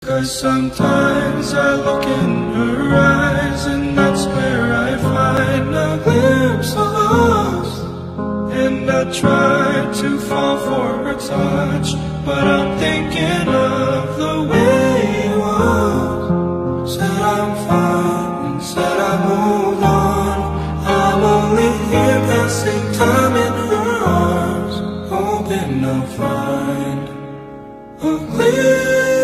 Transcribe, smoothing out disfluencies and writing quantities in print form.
'Cause sometimes I look in her eyes, and that's where I find a glimpse of us. And I try to fall for her touch, but I'm thinking of the way it was. Said I'm fine and said I moved on. I'm only here passing time in her arms, hoping I'll find a glimpse